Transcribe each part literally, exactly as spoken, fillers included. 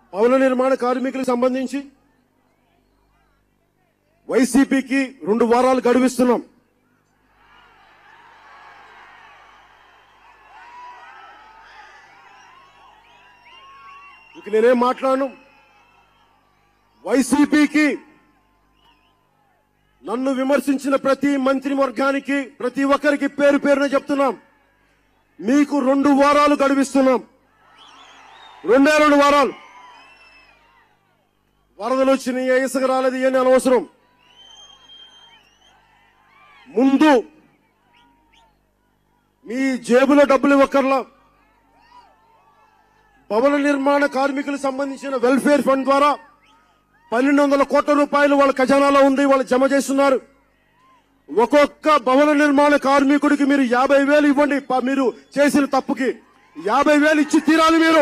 భవన నిర్మాణ కార్మికులకు సంబంధించి వైసీపీకి రెండు వారాలు గడువిస్తున్నాం. ఇక నేనేం మాట్లాడను. వైసీపీకి నన్ను విమర్శించిన ప్రతి మంత్రి వర్గానికి ప్రతి ఒక్కరికి పేరు పేరున చెప్తున్నాం, మీకు రెండు వారాలు గడువిస్తున్నాం. రెండే రెండు వారాలు. వరదలు వచ్చినాయి, ఇసుక రాలేదు, ఏమీ అనవసరం. ముందు మీ జేబులో డబ్బులు ఇవ్వక్కర్లా. భవన నిర్మాణ కార్మికులకు సంబంధించిన వెల్ఫేర్ ఫండ్ ద్వారా పన్నెండు వందల కోట్ల రూపాయలు వాళ్ళ ఖజానాలో ఉంది, వాళ్ళు జమ చేస్తున్నారు. ఒక్కొక్క భవన నిర్మాణ కార్మికుడికి మీరు యాభై వేలు ఇవ్వండి. మీరు చేసిన తప్పుకి యాభై వేలు ఇచ్చి తీరాలి. మీరు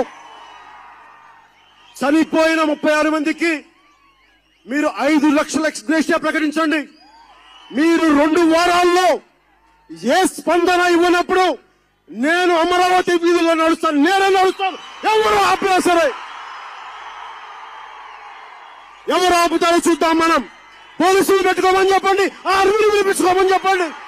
చనిపోయిన ముప్పై ఆరు మందికి మీరు ఐదు లక్షల ఎక్స్గ్రేషియా ప్రకటించండి. మీరు రెండు వారాల్లో ఏ స్పందన ఇవ్వనప్పుడు నేను అమరావతి వీధుల్లో నడుస్తాను, నేనే నడుస్తాను. ఎవరు ఆపినా సరే, ఎవరు ఆపుతారో చూద్దాం. మనం పోలీసులు పెట్టుకోమని చెప్పండి, ఆర్మీని పిలిపించుకోమని చెప్పండి.